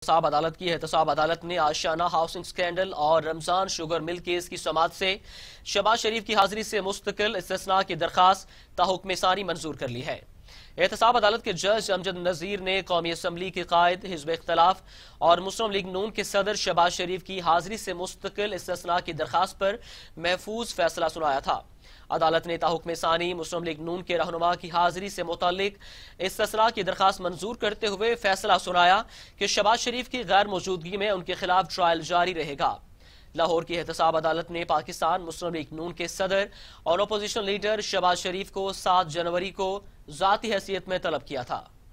एहतसाब अदालत की एहतसाब अदालत ने आशियाना हाउसिंग स्कैंडल और रमजान शुगर मिल केस की समाअत से शहबाज शरीफ की हाजिरी से मुस्तकिल इस्तिस्ना की दरखास्त ताहुक्म सानी मंजूर कर ली है। एहतसाब अदालत के जज अमजद नजीर ने कौमी असम्बली के कायद हिजब इख्तलाफ और मुस्लिम लीग नून के सदर शहबाज शरीफ की हाजिरी से मुस्तकिल इस्तिस्ना की दरखास्त पर महफूज फैसला सुनाया था। अदालत ने ताहुक्म सानी मुस्लिम लीग नून के रहनुमा की हाजिरी से मुतालिक इस्तिस्ना की दरखास्त मंजूर करते हुए फैसला सुनाया कि शहबाज शरीफ की गैर मौजूदगी में उनके खिलाफ ट्रायल जारी रहेगा। लाहौर की एहतसाब अदालत ने पाकिस्तान मुस्लिम लीग नून के सदर और अपोजिशन लीडर शहबाज शरीफ को 7 जनवरी को जाती हैसियत में तलब किया था।